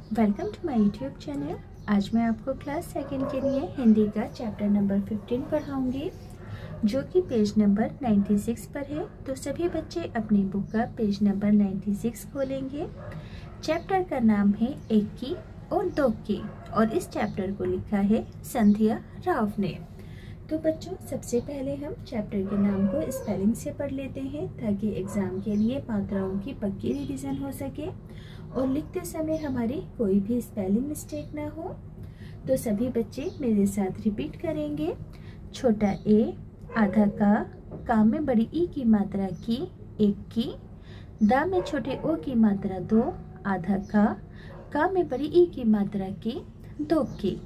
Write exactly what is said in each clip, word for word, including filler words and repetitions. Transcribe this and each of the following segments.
Welcome to my YouTube channel. आज मैं आपको क्लास सेकंड के लिए हिंदी का चैप्टर नंबर फिफ्टीन पढ़ाऊंगी, जो कि पेज नंबर छियानवे पर है। तो सभी बच्चे अपनी बुक का पेज नंबर छियानवे खोलेंगे। चैप्टर का नाम है एक की और दो की, और इस चैप्टर को लिखा है संध्या राव ने। तो बच्चों, सबसे पहले हम चैप्टर के नाम को स्पेलिंग से पढ़ लेते हैं, ताकि एग्जाम के लिए मात्राओं की पक्की रिवीजन हो सके और लिखते समय हमारी कोई भी स्पेलिंग मिस्टेक ना हो। तो सभी बच्चे मेरे साथ रिपीट करेंगे। छोटा ए, आधा का, का में बड़ी ई की मात्रा की, एक की, दा में छोटे ओ की मात्रा दो, आधा का, का में बड़ी ई की मात्रा की, दो की।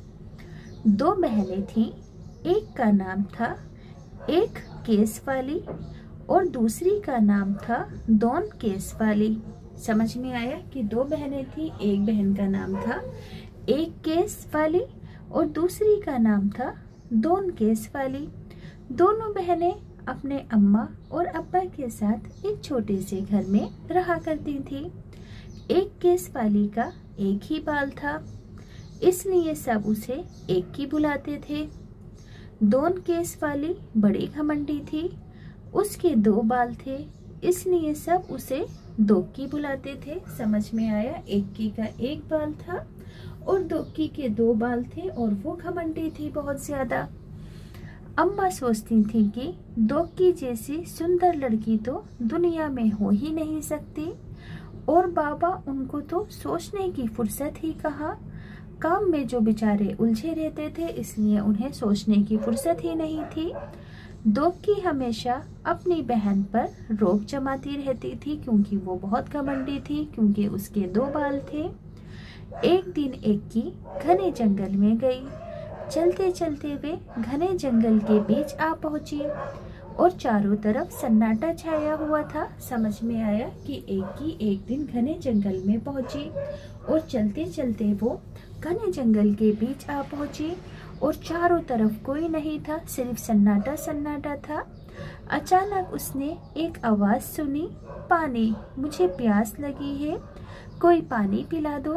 दो बहनें थीं, एक का नाम था एक केस वाली और दूसरी का नाम था दोन केस वाली। समझ में आया कि दो बहनें थी, एक बहन का नाम था एक केस वाली और दूसरी का नाम था दोन केस वाली। दोनों बहनें अपने अम्मा और अब्बा के साथ एक छोटे से घर में रहा करती थी। एक केस वाली का एक ही बाल था, इसलिए सब उसे एक की बुलाते थे। दोन केस वाली बड़ी घमंडी थी, उसके दो बाल थे, इसलिए सब उसे दो की बुलाते थे। समझ में आया? एक की का एक बाल था और दो की के दो बाल थे, और वो घमंडी थी बहुत ज्यादा। अम्मा सोचती थी कि दो की जैसी सुंदर लड़की तो दुनिया में हो ही नहीं सकती, और बाबा उनको तो सोचने की फुर्सत ही कहाँ। काम में जो बेचारे उलझे रहते थे, इसलिए उन्हें सोचने की फुर्सत ही नहीं थी। दो की हमेशा अपनी बहन पर रोब जमाती रहती थी, क्योंकि वो बहुत घमंडी थी, क्योंकि उसके दो बाल थे। एक दिन एक की घने जंगल में गई। चलते चलते वे घने जंगल के बीच आ पहुंची और चारों तरफ सन्नाटा छाया हुआ था। समझ में आया कि एक की एक दिन घने जंगल में पहुंची और चलते चलते वो घने जंगल के बीच आ पहुंची और चारों तरफ कोई नहीं था, सिर्फ सन्नाटा सन्नाटा था। अचानक उसने एक आवाज सुनी, पानी, मुझे प्यास लगी है, कोई पानी पिला दो।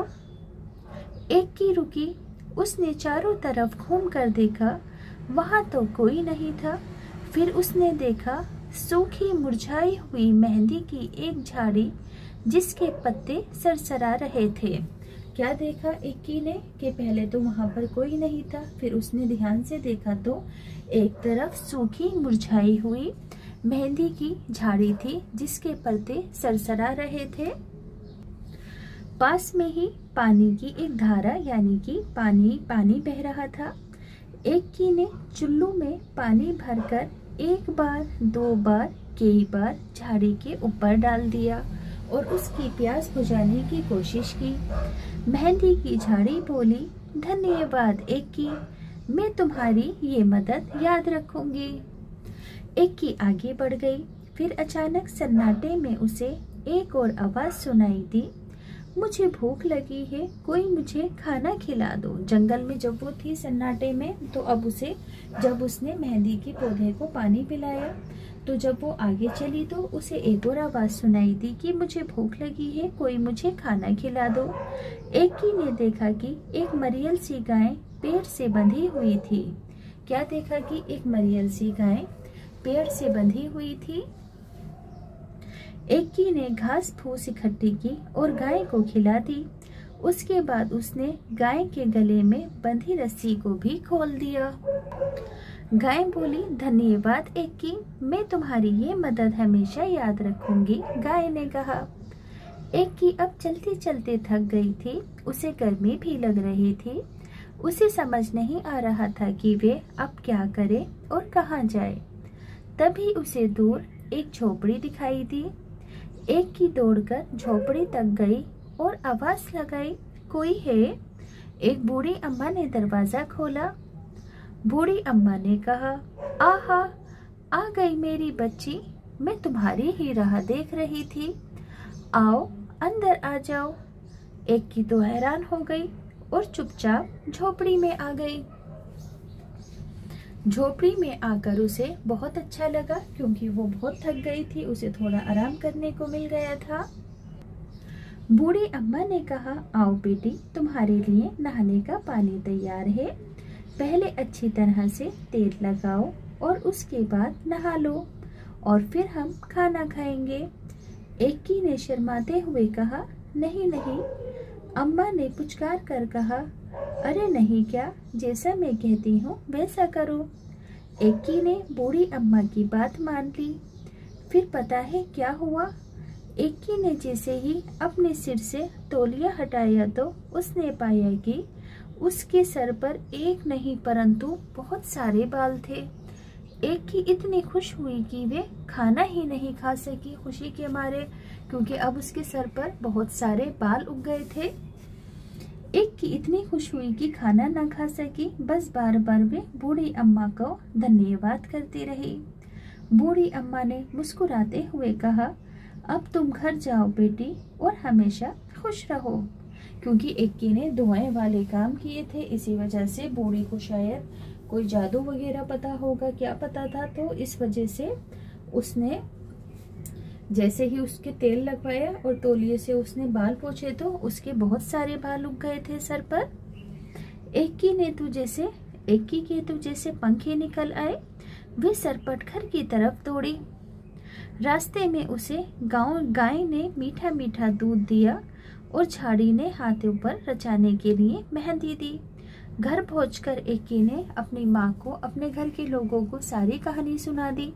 एक की रुकी, उसने चारों तरफ घूम कर देखा, वहां तो कोई नहीं था। फिर उसने देखा सूखी मुरझाई हुई मेहंदी की एक झाड़ी, जिसके पत्ते सरसरा रहे थे। क्या देखा एक की ने कि पहले तो वहां पर कोई नहीं था, फिर उसने ध्यान से देखा तो एक तरफ सूखी मुरझाई हुई मेहंदी की झाड़ी थी, जिसके पत्ते सरसरा रहे थे। पास में ही पानी की एक धारा, यानी कि पानी पानी बह रहा था। एक की ने चुल्लू में पानी भरकर एक बार, दो बार, कई बार झाड़ी के ऊपर डाल दिया और उसकी प्यास बुझाने की कोशिश की। मेहंदी की झाड़ी बोली, धन्यवाद एक की, मैं तुम्हारी ये मदद याद रखूंगी। एक की आगे बढ़ गई। फिर अचानक सन्नाटे में उसे एक और आवाज सुनाई दी, मुझे भूख लगी है, कोई मुझे खाना खिला दो। जंगल में जब वो थी सन्नाटे में, तो अब उसे, जब उसने मेहंदी के पौधे को पानी पिलाया, तो जब वो आगे चली तो उसे एक और आवाज सुनाई दी कि मुझे भूख लगी है, कोई मुझे खाना खिला दो। एक की ने देखा कि एक मरियल सी गाय पेड़ से बंधी हुई थी। क्या देखा कि एक मरियल सी गाय पेड़ से बंधी हुई थी। एक की ने घास फूस इकट्ठी की और गाय को खिला दी। उसके बाद उसने गाय के गले में बंधी रस्सी को भी खोल दिया। गाय बोली, धन्यवाद एक की, मैं तुम्हारी ये मदद हमेशा याद रखूंगी। गाय ने कहा। एक की अब चलते चलते थक गई थी, उसे गर्मी भी लग रही थी। उसे समझ नहीं आ रहा था कि वे अब क्या करे और कहाँ जाए। तभी उसे दूर एक झोपड़ी दिखाई दी। एक की दौड़कर झोपड़ी तक गई और आवाज लगाई, कोई है? एक बूढ़ी अम्मा ने दरवाजा खोला। बूढ़ी अम्मा ने कहा, आहा, आ गई मेरी बच्ची, मैं तुम्हारी ही राह देख रही थी, आओ अंदर आ जाओ। एक की तो हैरान हो गई और चुपचाप झोपड़ी में आ गई। झोपड़ी में आकर उसे बहुत अच्छा लगा, क्योंकि वो बहुत थक गई थी, उसे थोड़ा आराम करने को मिल गया था। बूढ़ी अम्मा ने कहा, आओ बेटी, तुम्हारे लिए नहाने का पानी तैयार है। पहले अच्छी तरह से तेल लगाओ और उसके बाद नहा लो और फिर हम खाना खाएंगे। एक्की ने शर्माते हुए कहा, नहीं नहीं। अम्मा ने पुचकार कर कहा, अरे नहीं क्या, जैसा मैं कहती हूँ वैसा करो। एक्की ने बूढ़ी अम्मा की बात मान ली। फिर पता है क्या हुआ? एक्की ने जैसे ही अपने सिर से तौलिया हटाया तो उसने पाया कि उसके सर पर एक नहीं परंतु बहुत सारे बाल थे। एक्की इतनी खुश हुई कि वे खाना ही नहीं खा सकी खुशी के मारे, क्योंकि अब उसके सर पर बहुत सारे बाल उग गए थे। एक्की इतनी खुश हुई कि खाना ना खा सकी, बस बार बार वे बूढ़ी अम्मा को धन्यवाद करती रही। बूढ़ी अम्मा ने मुस्कुराते हुए कहा, अब तुम घर जाओ बेटी और हमेशा खुश रहो। क्योंकि एक्की ने दुआएं वाले काम किए थे, इसी वजह से बूढ़ी को शायद कोई जादू वगैरह पता होगा, क्या पता था, तो इस वजह से उसने जैसे ही उसके तेल लगवाया और तौलिए से उसने बाल पोंछे तो उसके बहुत सारे बाल उग गए थे सर पर। एक्की ने तो जैसे एक्की के तो जैसे पंखे निकल आए, वे सरपट घर की तरफ दौड़ी। रास्ते में उसे गांव गाय ने मीठा मीठा दूध दिया और झाड़ी ने हाथों पर रचाने के लिए मेहंदी दी। घर पहुंचकर एक्की ने अपनी माँ को अपने घर के लोगों को सारी कहानी सुना दी।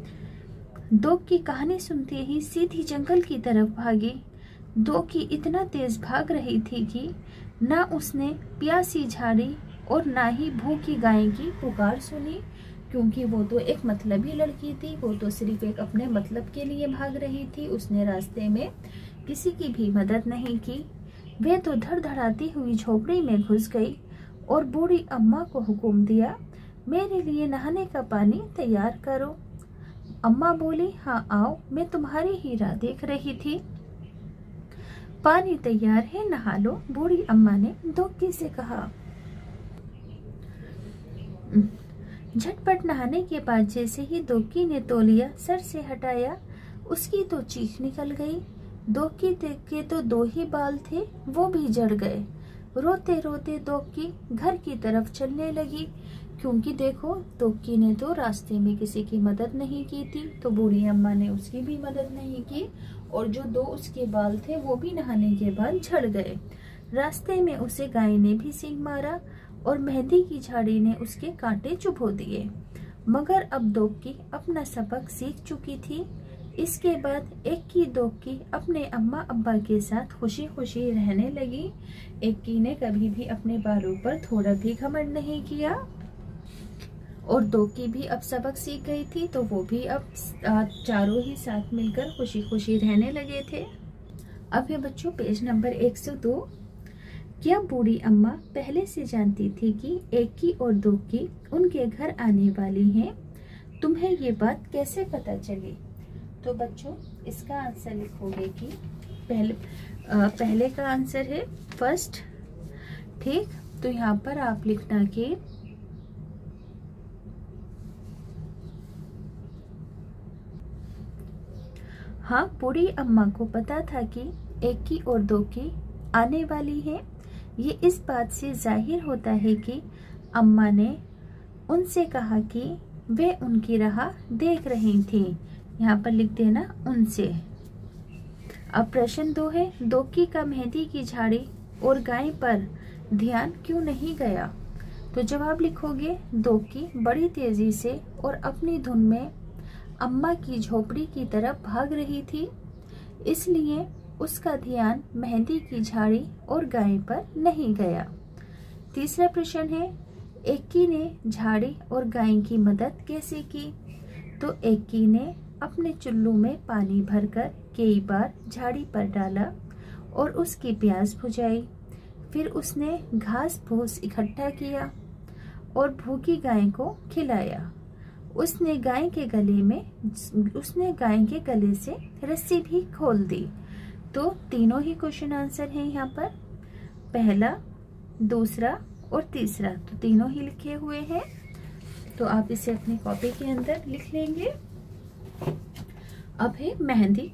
दोग की कहानी सुनते ही सीधी जंगल की तरफ भागी। दोग की इतना तेज भाग रही थी कि ना उसने प्यासी झाड़ी और ना ही भूखी गाय की पुकार सुनी, क्योंकि वो तो एक मतलबी लड़की थी, वो तो सिर्फ एक अपने मतलब के लिए भाग रही थी। उसने रास्ते में किसी की भी मदद नहीं की। वे तो धड़धड़ाती हुई झोपड़ी में घुस गई और बूढ़ी अम्मा को हुक्म दिया, मेरे लिए नहाने का पानी तैयार करो। अम्मा बोली, हाँ आओ, मैं तुम्हारी ही राह देख रही थी। पानी तैयार है, नहा लो, बूढ़ी अम्मा ने दोगी से कहा। झटपट नहाने के बाद जैसे ही दोगी ने तौलिया सर से हटाया, उसकी तो चीख निकल गई। दोगी के तो दो ही बाल थे, वो भी जड़ गए। रोते रोते दोगी घर की तरफ चलने लगी, क्योंकि देखो दोगी ने तो रास्ते में किसी की मदद नहीं की थी, तो बूढ़ी अम्मा ने उसकी भी मदद नहीं की, और जो दो उसके बाल थे वो भी नहाने के बाद झड़ गए। रास्ते में उसे गाय ने भी सींग मारा और मेहंदी की झाड़ी ने उसके कांटे चुभो दिए, मगर अब दोगी अपना सबक सीख चुकी थी। इसके बाद एक्की दोगी अपने अम्मा अब्बा के साथ खुशी खुशी रहने लगी। एक्की ने कभी भी अपने बालों पर थोड़ा भी घमंड नहीं किया, और दोगी भी अब सबक सीख गई थी, तो वो भी अब चारों ही साथ मिलकर खुशी खुशी रहने लगे थे। अब ये बच्चों पेज नंबर एक सौ दो। क्या बूढ़ी अम्मा पहले से जानती थी कि एक्की और दोगी उनके घर आने वाली हैं? तुम्हें ये बात कैसे पता चली? तो बच्चों इसका आंसर लिखोगे कि पहले आ, पहले का आंसर है फर्स्ट, ठीक। तो यहाँ पर आप लिखना कि हाँ, बूढ़ी अम्मा को पता था कि एक्की और दोगी आने वाली है। ये इस बात से जाहिर होता है कि अम्मा ने उनसे कहा कि वे उनकी राह देख रही थी। यहाँ पर लिख देना उनसे। अब प्रश्न दो है, दोगी का मेहंदी की झाड़ी और गाय पर ध्यान क्यों नहीं गया? तो जवाब लिखोगे, दोगी बड़ी तेजी से और अपनी धुन में अम्मा की झोपड़ी की तरफ भाग रही थी, इसलिए उसका ध्यान मेहंदी की झाड़ी और गाय पर नहीं गया। तीसरा प्रश्न है, एक्की ने झाड़ी और गाय की मदद कैसे की? तो एक्की ने अपने चुल्लू में पानी भरकर कई बार झाड़ी पर डाला और उसकी प्यास बुझाई। फिर उसने घास फूस इकट्ठा किया और भूखी गाय को खिलाया। उसने गाय के गले में उसने गाय के गले से रस्सी भी खोल दी। तो तीनों ही क्वेश्चन आंसर हैं यहाँ पर, पहला, दूसरा और तीसरा, तो तीनों ही लिखे हुए हैं। तो आप इसे अपनी कॉपी के अंदर लिख लेंगे। अब है मेहंदी।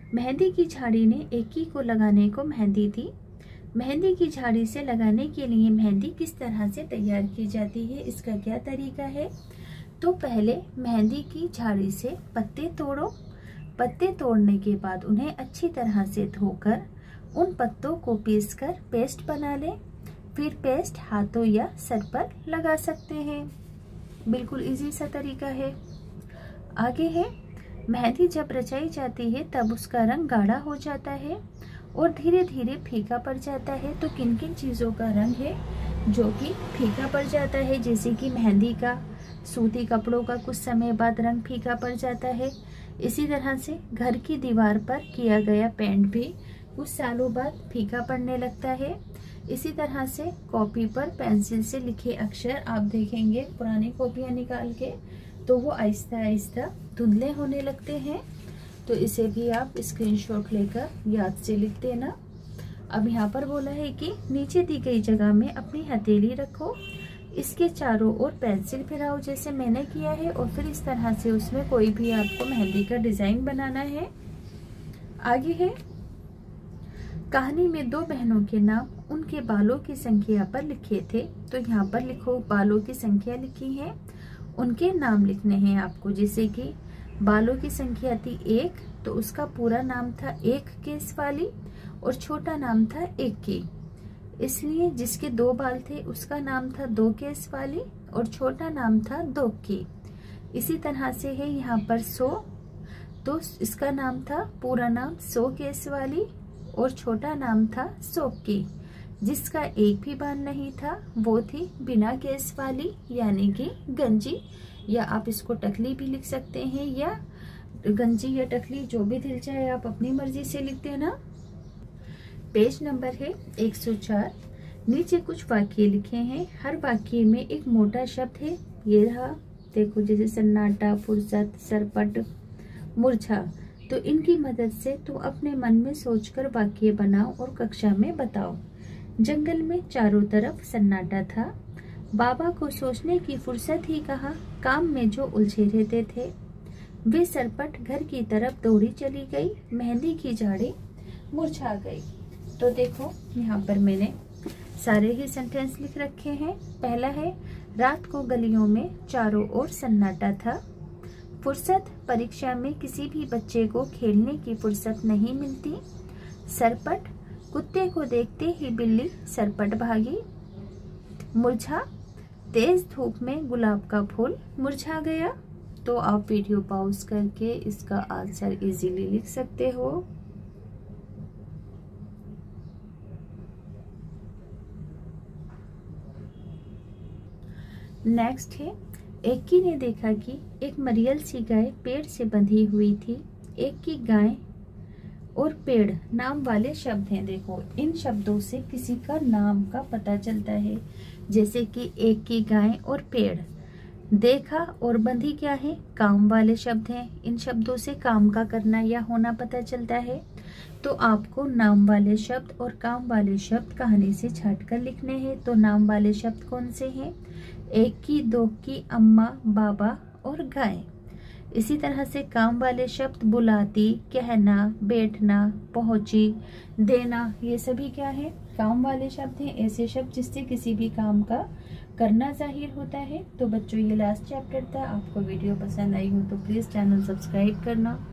मेहंदी की झाड़ी ने एकी को लगाने को मेहंदी दी। मेहंदी की झाड़ी से लगाने के लिए मेहंदी किस तरह से तैयार की जाती है, इसका क्या तरीका है? तो पहले मेहंदी की झाड़ी से पत्ते तोड़ो। पत्ते तोड़ने के बाद उन्हें अच्छी तरह से धोकर उन पत्तों को पीसकर पेस्ट बना लें। फिर पेस्ट हाथों या सर पर लगा सकते हैं। बिल्कुल इजी सा तरीका है। आगे है, मेहंदी जब रचाई जाती है तब उसका रंग गाढ़ा हो जाता है और धीरे धीरे फीका पड़ जाता है। तो किन किन चीज़ों का रंग है जो कि फीका पड़ जाता है? जैसे कि मेहंदी का, सूती कपड़ों का कुछ समय बाद रंग फीका पड़ जाता है। इसी तरह से घर की दीवार पर किया गया पेंट भी कुछ सालों बाद फीका पड़ने लगता है। इसी तरह से कॉपी पर पेंसिल से लिखे अक्षर आप देखेंगे पुरानी कॉपियाँ निकाल के, तो वो आहिस्ता आहिस्ता धुंधले होने लगते हैं। तो इसे भी आप स्क्रीनशॉट लेकर याद से लिख देना। अब यहाँ पर बोला है कि नीचे दी गई जगह में अपनी हथेली रखो, इसके चारों ओर पेंसिल फिराओ जैसे मैंने किया है, और फिर इस तरह से उसमें कोई भी आपको मेहंदी का डिजाइन बनाना है। आगे है, कहानी में दो बहनों के नाम उनके बालों की संख्या पर लिखे थे। तो यहाँ पर लिखो, बालों की संख्या लिखी है, उनके नाम लिखने हैं आपको। जैसे कि बालों की संख्या थी एक, तो उसका पूरा नाम था एक केस वाली और छोटा नाम था एक की। इसलिए जिसके दो बाल थे उसका नाम था दो केस वाली और छोटा नाम था दो की। इसी तरह से है यहाँ पर सौ, तो इसका नाम था पूरा नाम सौ केस वाली और छोटा नाम था सौ की। जिसका एक भी बाल नहीं था वो थी बिना केस वाली, यानी कि गंजी, या आप इसको टकली भी लिख सकते हैं, या गंजी या टकली जो भी दिल चाहे आप अपनी मर्जी से लिख देना। पेज नंबर है एक सौ चार। नीचे कुछ वाक्य लिखे हैं, हर वाक्य में एक मोटा शब्द है। ये रहा, देखो, जैसे सन्नाटा, फुर्सत, सरपट, मुरझा। तो इनकी मदद से तुम अपने मन में सोचकर वाक्य बनाओ और कक्षा में बताओ। जंगल में चारों तरफ सन्नाटा था। बाबा को सोचने की फुर्सत ही कहा, काम में जो उलझे रहते थे। वे सरपट घर की तरफ दौड़ी चली गई, मेहंदी की झाड़ी मुरझा गई। तो देखो यहाँ पर मैंने सारे ही सेंटेंस लिख रखे हैं। पहला है, रात को गलियों में चारों ओर सन्नाटा था। फुर्सत, परीक्षा में किसी भी बच्चे को खेलने की फुर्सत नहीं मिलती। सरपट, कुत्ते को देखते ही बिल्ली सरपट भागी। मुरझा, तेज धूप में गुलाब का फूल मुरझा गया। तो आप वीडियो पॉज करके इसका आंसर इजीली लिख सकते हो। नेक्स्ट है, एकी ने देखा कि एक मरियल सी गाय पेड़ से बंधी हुई थी। एक की गाय और पेड़ नाम वाले शब्द हैं। देखो, इन शब्दों से किसी का नाम का पता चलता है। जैसे कि एक की गाय और पेड़, देखा और बंधी क्या है? काम वाले शब्द हैं। इन शब्दों से काम का करना या होना पता चलता है। तो आपको नाम वाले शब्द और काम वाले शब्द कहानी से छाट कर लिखने हैं। तो नाम वाले शब्द कौन से हैं? एक की, दो की, अम्मा, बाबा और गाय। इसी तरह से काम वाले शब्द बुलाती, कहना, बैठना, पहुंची, देना, ये सभी क्या है? काम वाले शब्द हैं। ऐसे शब्द जिससे किसी भी काम का करना जाहिर होता है। तो बच्चों, ये लास्ट चैप्टर था। आपको वीडियो पसंद आई हो तो प्लीज़ चैनल सब्सक्राइब करना।